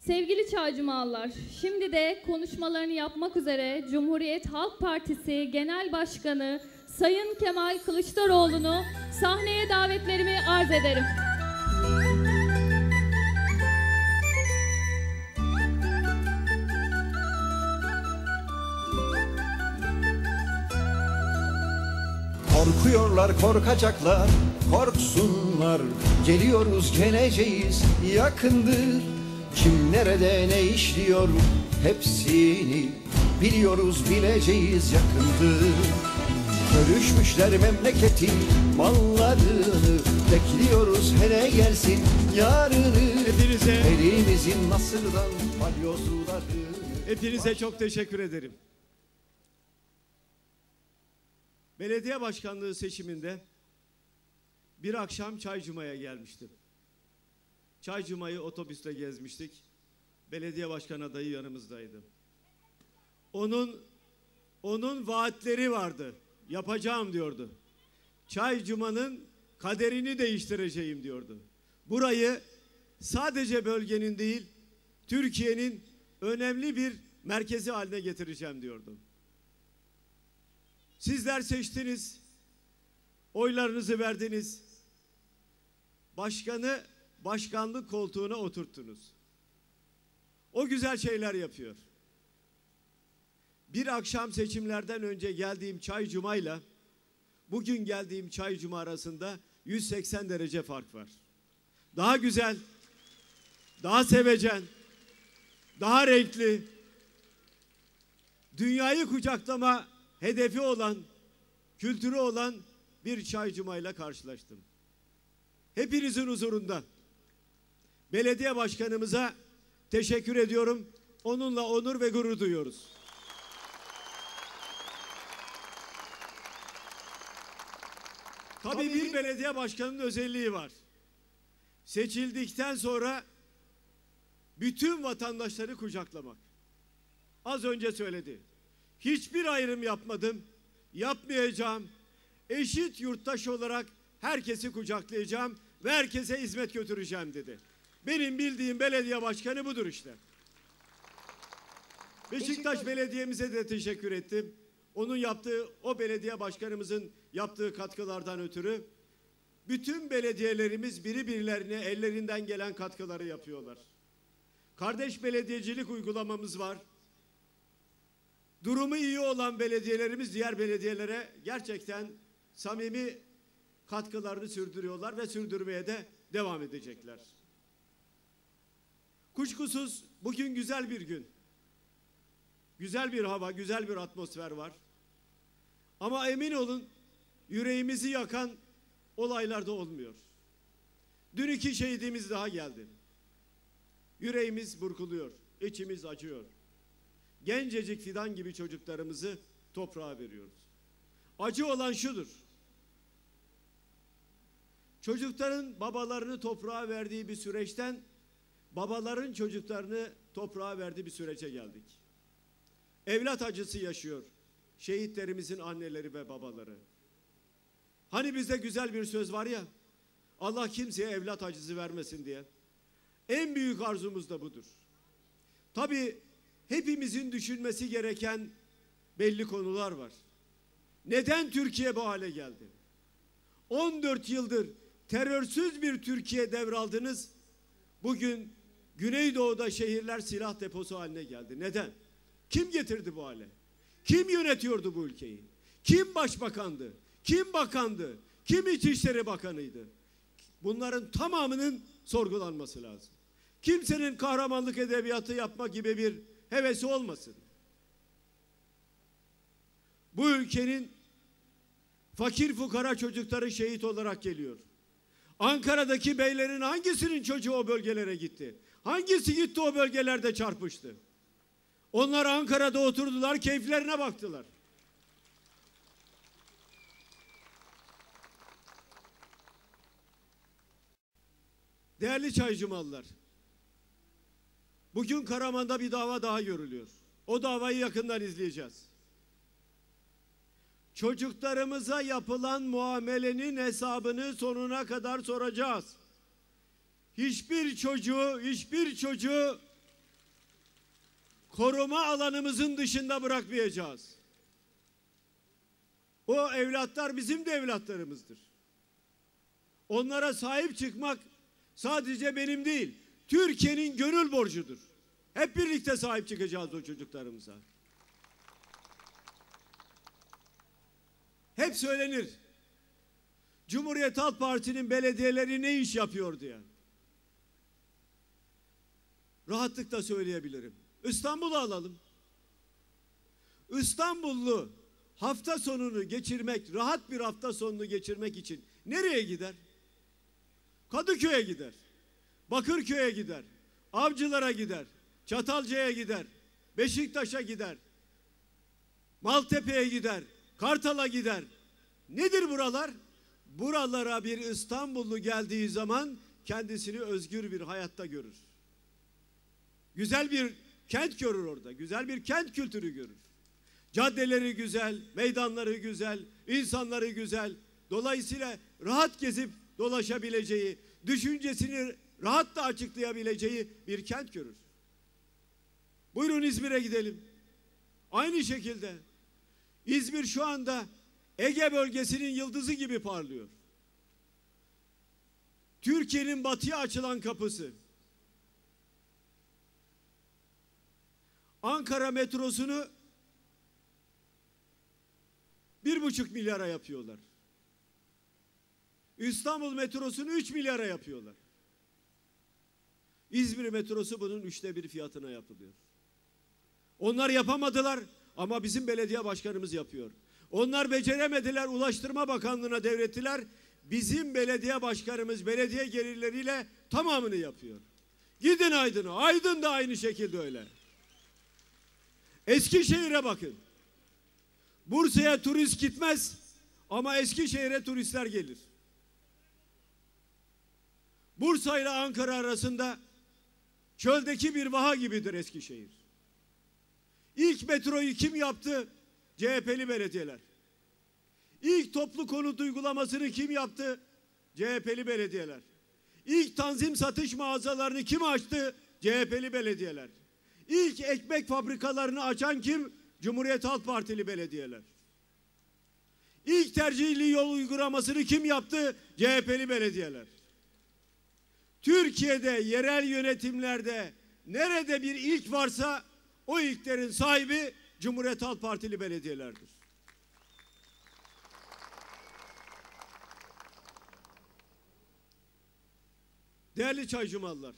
Sevgili Çaycumalılar, şimdi de konuşmalarını yapmak üzere Cumhuriyet Halk Partisi Genel Başkanı Sayın Kemal Kılıçdaroğlu'nu sahneye davetlerimi arz ederim. Korkuyorlar, korkacaklar, korksunlar. Geliyoruz, geleceğiz, yakındır. Kim nerede ne işliyor hepsini biliyoruz, bileceğiz, yakındır. Bölüşmüşler memleketin mallarını, bekliyoruz hele gelsin yarını. Hepinize, elimizin nasırdan balyozları. hepinize çok teşekkür ederim. Belediye başkanlığı seçiminde bir akşam Çaycuma'ya gelmiştim. Çaycuma'yı otobüste gezmiştik. Belediye başkan adayı yanımızdaydı. Onun vaatleri vardı. Yapacağım diyordu. Çaycuma'nın kaderini değiştireceğim diyordu. Burayı sadece bölgenin değil, Türkiye'nin önemli bir merkezi haline getireceğim diyordu. Sizler seçtiniz, oylarınızı verdiniz, başkanı başkanlık koltuğuna oturttunuz. O güzel şeyler yapıyor. Bir akşam seçimlerden önce geldiğim Çaycuma'yla bugün geldiğim Çaycuma arasında 180 derece fark var. Daha güzel, daha sevecen, daha renkli, dünyayı kucaklama hedefi olan, kültürü olan bir Çaycuma'yla karşılaştım. Hepinizin huzurunda belediye başkanımıza teşekkür ediyorum. Onunla onur ve gurur duyuyoruz. Tabii bir belediye başkanının özelliği var. Seçildikten sonra bütün vatandaşları kucaklamak. Az önce söyledi. Hiçbir ayrım yapmadım, yapmayacağım. Eşit yurttaş olarak herkesi kucaklayacağım ve herkese hizmet götüreceğim dedi. Benim bildiğim belediye başkanı budur işte. Beşiktaş Belediye'mize de teşekkür ettim. Onun yaptığı, o belediye başkanımızın yaptığı katkılardan ötürü bütün belediyelerimiz birilerine ellerinden gelen katkıları yapıyorlar. Kardeş belediyecilik uygulamamız var. Durumu iyi olan belediyelerimiz diğer belediyelere gerçekten samimi katkılarını sürdürüyorlar ve sürdürmeye de devam edecekler. Kuşkusuz bugün güzel bir gün. Güzel bir hava, güzel bir atmosfer var. Ama emin olun yüreğimizi yakan olaylar da olmuyor. Dün 2 şehidimiz daha geldi. Yüreğimiz burkuluyor, içimiz acıyor. Gencecik fidan gibi çocuklarımızı toprağa veriyoruz. Acı olan şudur. Çocukların babalarını toprağa verdiği bir süreçten babaların çocuklarını toprağa verdiği bir sürece geldik. Evlat acısı yaşıyor şehitlerimizin anneleri ve babaları. Hani bizde güzel bir söz var ya, Allah kimseye evlat acısı vermesin diye. En büyük arzumuz da budur. Tabii hepimizin düşünmesi gereken belli konular var. Neden Türkiye bu hale geldi? 14 yıldır terörsüz bir Türkiye devraldınız. Bugün Güneydoğu'da şehirler silah deposu haline geldi. Neden? Kim getirdi bu hale? Kim yönetiyordu bu ülkeyi? Kim başbakandı? Kim bakandı? Kim İçişleri Bakanıydı? Bunların tamamının sorgulanması lazım. Kimsenin kahramanlık edebiyatı yapma gibi bir hevesi olmasın. Bu ülkenin fakir fukara çocukları şehit olarak geliyor. Ankara'daki beylerin hangisinin çocuğu o bölgelere gitti? Hangisi gitti o bölgelerde çarpıştı? Onlar Ankara'da oturdular, keyiflerine baktılar. Değerli Çaycumalılar, bugün Karaman'da bir dava daha görülüyor. O davayı yakından izleyeceğiz. Çocuklarımıza yapılan muamelenin hesabını sonuna kadar soracağız. Hiçbir çocuğu koruma alanımızın dışında bırakmayacağız. O evlatlar bizim de evlatlarımızdır. Onlara sahip çıkmak sadece benim değil, Türkiye'nin gönül borcudur. Hep birlikte sahip çıkacağız o çocuklarımıza. Hep söylenir. Cumhuriyet Halk Partisi'nin belediyeleri ne iş yapıyor diye. Rahatlıkla söyleyebilirim. İstanbul'u alalım. İstanbullu hafta sonunu geçirmek, rahat bir hafta sonunu geçirmek için nereye gider? Kadıköy'e gider. Bakırköy'e gider. Avcılar'a gider. Çatalca'ya gider. Beşiktaş'a gider. Maltepe'ye gider. Kartal'a gider. Nedir buralar? Buralara bir İstanbullu geldiği zaman kendisini özgür bir hayatta görür. Güzel bir kent görür orada. Güzel bir kent kültürü görür. Caddeleri güzel, meydanları güzel, insanları güzel. Dolayısıyla rahat gezip dolaşabileceği, düşüncesini rahatla açıklayabileceği bir kent görür. Buyurun İzmir'e gidelim. Aynı şekilde İzmir şu anda Ege bölgesinin yıldızı gibi parlıyor. Türkiye'nin batıya açılan kapısı. Ankara metrosunu 1,5 milyara yapıyorlar. İstanbul metrosunu 3 milyara yapıyorlar. İzmir metrosu bunun 1/3 fiyatına yapılıyor. Onlar yapamadılar ama bizim belediye başkanımız yapıyor. Onlar beceremediler, Ulaştırma Bakanlığı'na devrettiler. Bizim belediye başkanımız belediye gelirleriyle tamamını yapıyor. Gidin Aydın'a, Aydın da aynı şekilde öyle. Eskişehir'e bakın. Bursa'ya turist gitmez ama Eskişehir'e turistler gelir. Bursa ile Ankara arasında çöldeki bir vaha gibidir Eskişehir. İlk metroyu kim yaptı? CHP'li belediyeler. İlk toplu konut uygulamasını kim yaptı? CHP'li belediyeler. İlk tanzim satış mağazalarını kim açtı? CHP'li belediyeler. İlk ekmek fabrikalarını açan kim? Cumhuriyet Halk Partili belediyeler. İlk tercihli yol uygulamasını kim yaptı? CHP'li belediyeler. Türkiye'de yerel yönetimlerde nerede bir ilk varsa o ilklerin sahibi Cumhuriyet Halk Partili belediyelerdir. Değerli Çaycumalılar,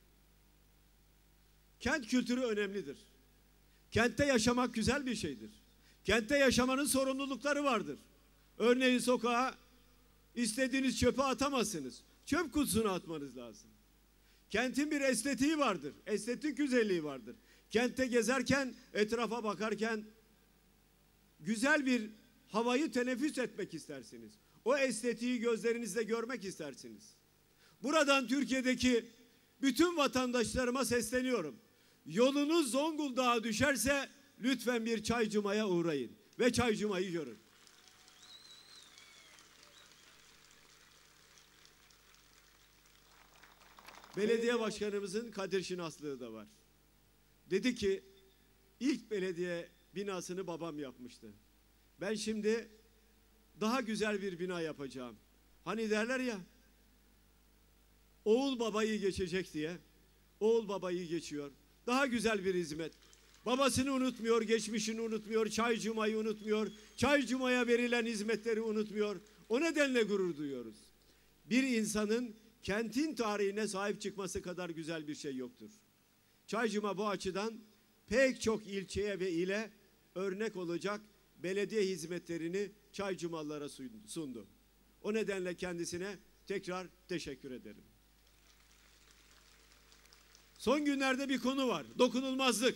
kent kültürü önemlidir. Kentte yaşamak güzel bir şeydir. Kentte yaşamanın sorumlulukları vardır. Örneğin sokağa istediğiniz çöpü atamazsınız. Çöp kutusuna atmanız lazım. Kentin bir estetiği vardır. Estetik güzelliği vardır. Kentte gezerken, etrafa bakarken güzel bir havayı teneffüs etmek istersiniz. O estetiği gözlerinizle görmek istersiniz. Buradan Türkiye'deki bütün vatandaşlarıma sesleniyorum. Yolunuz Zonguldak'a düşerse lütfen bir Çaycuma'ya uğrayın ve Çaycuma'yı görün. Belediye başkanımızın kadir şinaslığı da var. Dedi ki ilk belediye binasını babam yapmıştı. Ben şimdi daha güzel bir bina yapacağım. Hani derler ya, oğul babayı geçecek diye. Oğul babayı geçiyor. Daha güzel bir hizmet. Babasını unutmuyor, geçmişini unutmuyor, Çaycuma'yı unutmuyor, Çaycuma'ya verilen hizmetleri unutmuyor. O nedenle gurur duyuyoruz. Bir insanın kentin tarihine sahip çıkması kadar güzel bir şey yoktur. Çaycuma bu açıdan pek çok ilçeye ve ile örnek olacak belediye hizmetlerini Çaycumalılara sundu. O nedenle kendisine tekrar teşekkür ederim. Son günlerde bir konu var. Dokunulmazlık.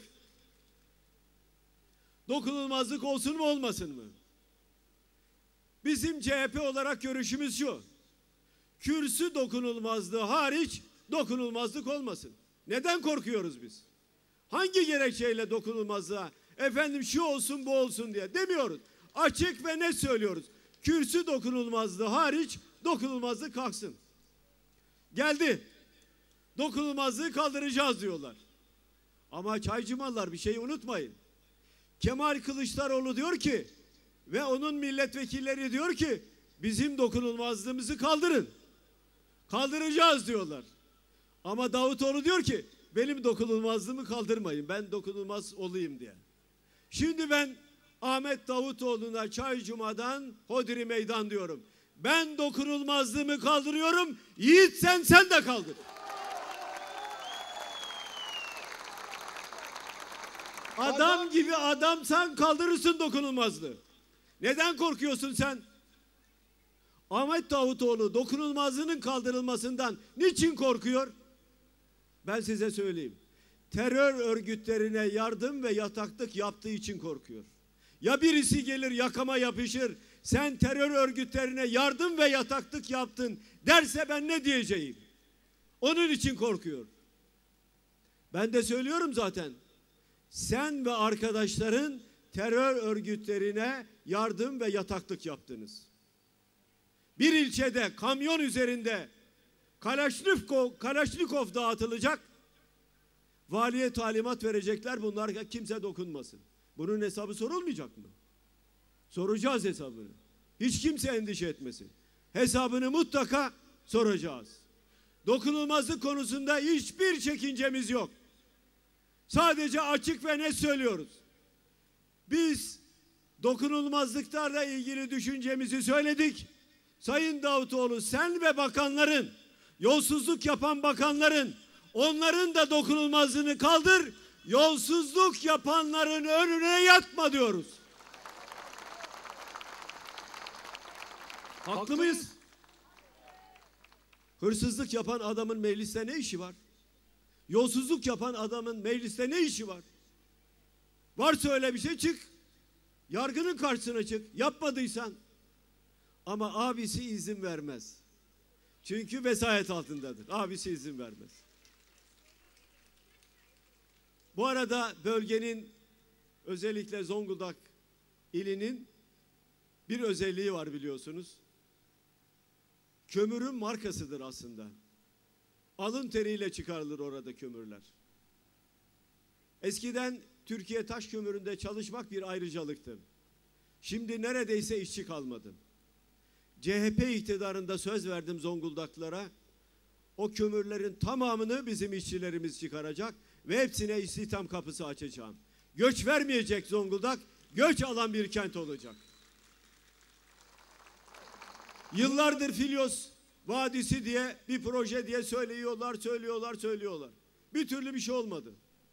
Dokunulmazlık olsun mu olmasın mı? Bizim CHP olarak görüşümüz şu. Kürsü dokunulmazlığı hariç dokunulmazlık olmasın. Neden korkuyoruz biz? Hangi gerekçeyle dokunulmazlığa efendim şu olsun bu olsun diye demiyoruz. Açık ve net söylüyoruz. Kürsü dokunulmazlığı hariç dokunulmazlık kalksın. Geldi. Dokunulmazlığı kaldıracağız diyorlar. Ama Çaycımalılar bir şeyi unutmayın. Kemal Kılıçdaroğlu diyor ki ve onun milletvekilleri diyor ki bizim dokunulmazlığımızı kaldırın. Kaldıracağız diyorlar. Ama Davutoğlu diyor ki benim dokunulmazlığımı kaldırmayın. Ben dokunulmaz olayım diye. Şimdi ben Ahmet Davutoğlu'na Çaycuma'dan hodri meydan diyorum. Ben dokunulmazlığımı kaldırıyorum. Yiğit sen de kaldır. Adam gibi adamsan kaldırırsın dokunulmazlığı. Neden korkuyorsun sen? Ahmet Davutoğlu dokunulmazlığının kaldırılmasından niçin korkuyor? Ben size söyleyeyim. Terör örgütlerine yardım ve yataklık yaptığı için korkuyor. Ya birisi gelir yakama yapışır, sen terör örgütlerine yardım ve yataklık yaptın derse ben ne diyeceğim? Onun için korkuyor. Ben de söylüyorum zaten. Sen ve arkadaşların terör örgütlerine yardım ve yataklık yaptınız. Bir ilçede kamyon üzerinde Kalaşnikov dağıtılacak. Valiye talimat verecekler. Bunlar kimse dokunmasın. Bunun hesabı sorulmayacak mı? Soracağız hesabını. Hiç kimse endişe etmesin. Hesabını mutlaka soracağız. Dokunulmazlık konusunda hiçbir çekincemiz yok. Sadece açık ve net söylüyoruz. Biz dokunulmazlıklarla ilgili düşüncemizi söyledik. Sayın Davutoğlu sen ve bakanların, yolsuzluk yapan bakanların, onların da dokunulmazlığını kaldır, yolsuzluk yapanların önüne yatma diyoruz. Haklı mıyız? Hırsızlık yapan adamın mecliste ne işi var? Yolsuzluk yapan adamın mecliste ne işi var? Varsa öyle bir şey çık. Yargının karşısına çık. Yapmadıysan. Ama abisi izin vermez. Çünkü vesayet altındadır. Abisi izin vermez. Bu arada bölgenin özellikle Zonguldak ilinin bir özelliği var biliyorsunuz. Kömürün markasıdır aslında. Alın teriyle çıkarılır orada kömürler. Eskiden Türkiye taş kömüründe çalışmak bir ayrıcalıktı. Şimdi neredeyse işçi kalmadı. CHP iktidarında söz verdim Zonguldaklılara. O kömürlerin tamamını bizim işçilerimiz çıkaracak ve hepsine istihdam kapısı açacağım. Göç vermeyecek Zonguldak, göç alan bir kent olacak. Yıllardır Filyos Vadisi diye bir proje diye söylüyorlar. Bir türlü bir şey olmadı.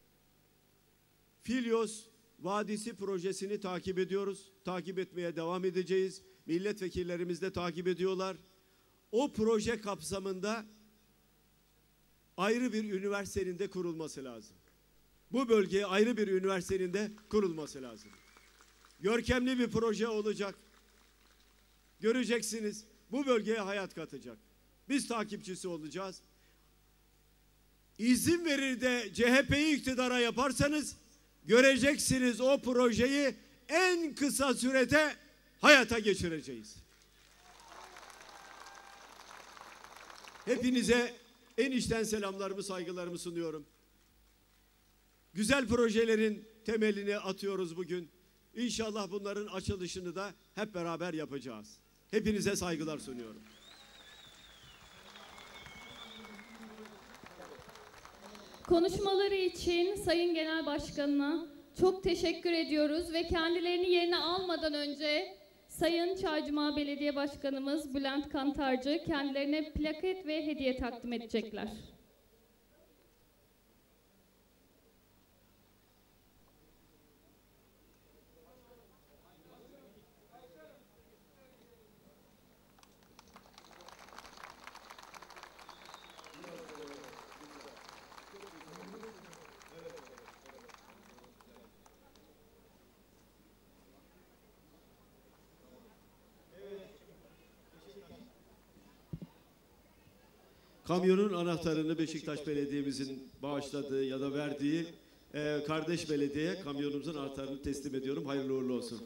Filyos Vadisi projesini takip ediyoruz. Takip etmeye devam edeceğiz. Milletvekillerimiz de takip ediyorlar. O proje kapsamında ayrı bir üniversitenin de kurulması lazım. Bu bölgeye ayrı bir üniversitenin de kurulması lazım. Görkemli bir proje olacak. Göreceksiniz. Bu bölgeye hayat katacak. Biz takipçisi olacağız. İzin verir de CHP'yi iktidara yaparsanız göreceksiniz o projeyi en kısa sürede hayata geçireceğiz. Hepinize en içten selamlarımı, saygılarımı sunuyorum. Güzel projelerin temelini atıyoruz bugün. İnşallah bunların açılışını da hep beraber yapacağız. Hepinize saygılar sunuyorum. Konuşmaları için Sayın Genel Başkanı'na çok teşekkür ediyoruz ve kendilerini yerine almadan önce Sayın Çaycuma Belediye Başkanımız Bülent Kantarcı kendilerine plaket ve hediye takdim edecekler. Kamyonun anahtarını Beşiktaş Belediye'mizin bağışladığı ya da verdiği kardeş belediyeye kamyonumuzun anahtarını teslim ediyorum. Hayırlı uğurlu olsun.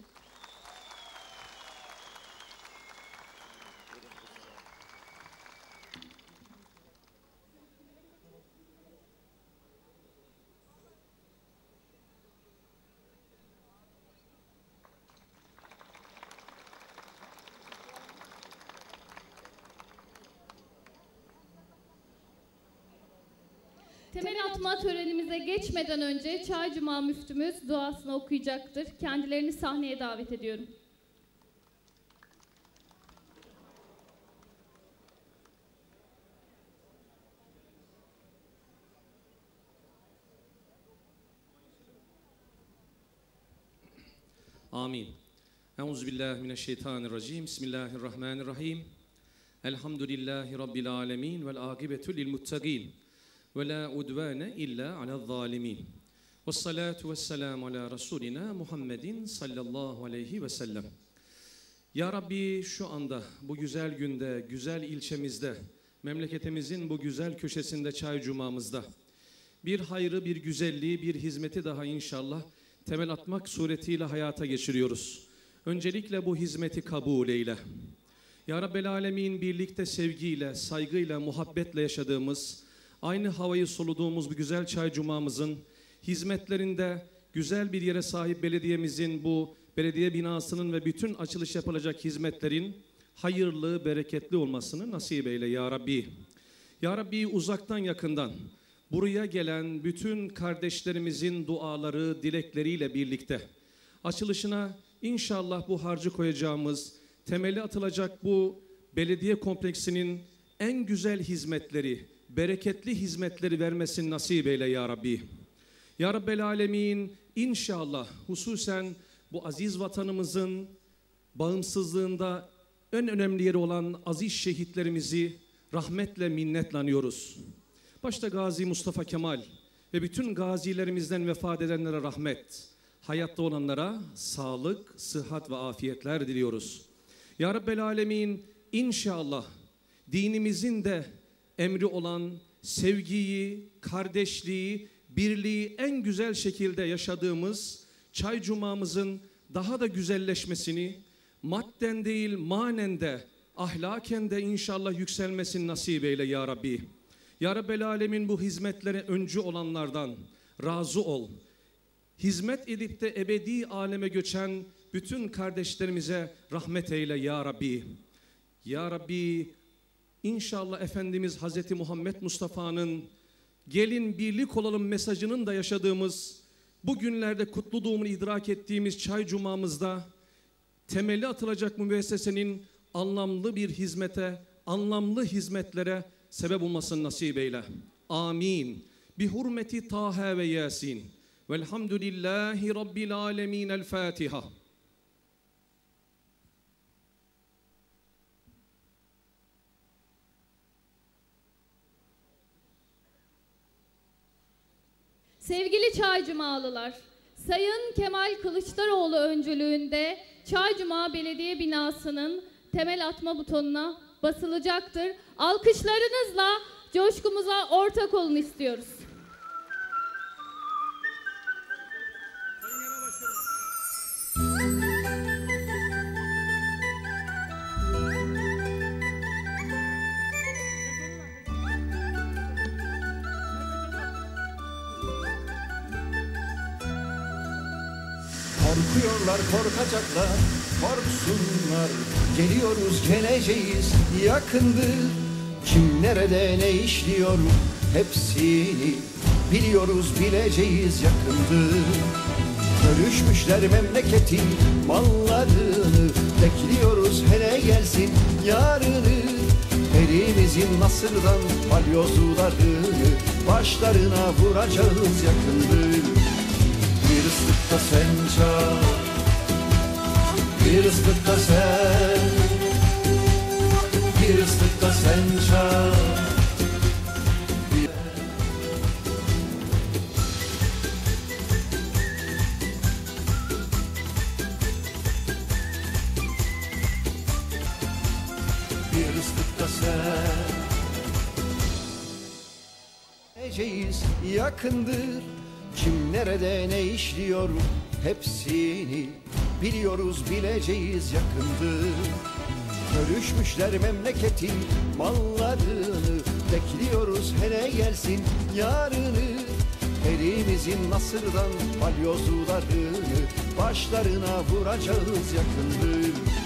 Temel atma törenimize geçmeden önce Çaycuma müftümüz duasını okuyacaktır. Kendilerini sahneye davet ediyorum. Amin. Euzubillahimineşşeytanirracim. Bismillahirrahmanirrahim. Elhamdülillahi Rabbil alemin. Vel akibetu lil muttaqin. Ve la udvane illa alel zalimin. Vessalatu vesselamu ala Resulina Muhammedin sallallahu aleyhi ve sellem. Ya Rabbi, şu anda bu güzel günde, güzel ilçemizde, memleketimizin bu güzel köşesinde, Çaycuma'mızda bir hayrı, bir güzelliği, bir hizmeti daha inşallah temel atmak suretiyle hayata geçiriyoruz. Öncelikle bu hizmeti kabul eyle. Ya Rabbel Alemin, birlikte sevgiyle, saygıyla, muhabbetle yaşadığımız, aynı havayı soluduğumuz bu güzel Çaycuma'mızın hizmetlerinde güzel bir yere sahip belediyemizin, bu belediye binasının ve bütün açılış yapılacak hizmetlerin hayırlı, bereketli olmasını nasip eyle ya Rabbi. Ya Rabbi, uzaktan yakından buraya gelen bütün kardeşlerimizin duaları, dilekleriyle birlikte açılışına inşallah bu harcı koyacağımız, temeli atılacak bu belediye kompleksinin en güzel hizmetleri, bereketli hizmetleri vermesini nasip eyle ya Rabbi. Ya Rabbel Alemin, inşallah hususen bu aziz vatanımızın bağımsızlığında en önemli yeri olan aziz şehitlerimizi rahmetle, minnetle anıyoruz. Başta Gazi Mustafa Kemal ve bütün gazilerimizden vefat edenlere rahmet, hayatta olanlara sağlık, sıhhat ve afiyetler diliyoruz. Ya Rabbel Alemin, inşallah dinimizin de emri olan sevgiyi, kardeşliği, birliği en güzel şekilde yaşadığımız Çaycuma'mızın daha da güzelleşmesini, madden değil manen de, ahlaken de inşallah yükselmesini nasip eyle ya Rabbi. Ya Rabbel Alemin, bu hizmetlere öncü olanlardan razı ol. Hizmet edip de ebedi aleme göçen bütün kardeşlerimize rahmet eyle ya Rabbi. Ya Rabbi, İnşallah Efendimiz Hazreti Muhammed Mustafa'nın gelin birlik olalım mesajının da yaşadığımız, bugünlerde kutlu doğumunu idrak ettiğimiz Çaycuma'mızda temeli atılacak müessesenin anlamlı bir hizmete, anlamlı hizmetlere sebep olmasını nasip eyle. Amin. Bi hurmeti Taha ve Yasin. Velhamdülillahi Rabbil alemin. El Fatiha. Sevgili Çaycumalılar, Sayın Kemal Kılıçdaroğlu öncülüğünde Çaycuma Belediye Binası'nın temel atma butonuna basılacaktır. Alkışlarınızla coşkumuza ortak olun istiyoruz. Korkuyorlar, korkacaklar, korksunlar. Geliyoruz, geleceğiz, yakındır. Kim nerede ne işliyor, hepsini biliyoruz, bileceğiz, yakındır. Bölüşmüşler memleketin mallarını, bekliyoruz hele gelsin yarını. Elimizin nasırdan balyozlarını başlarına vuracağız, yakındır. Bir ıslıkta sen çal, bir ıslıkta sen, bir ıslıkta sen çal. Bir ıslıkta sen. Geleceğiz, yakındır. Kim nerede ne işliyor, hepsini biliyoruz, bileceğiz, yakındır. Bölüşmüşler memleketin mallarını, bekliyoruz hele gelsin yarını. Elimizin nasırdan balyozlarını başlarına vuracağız, yakındır.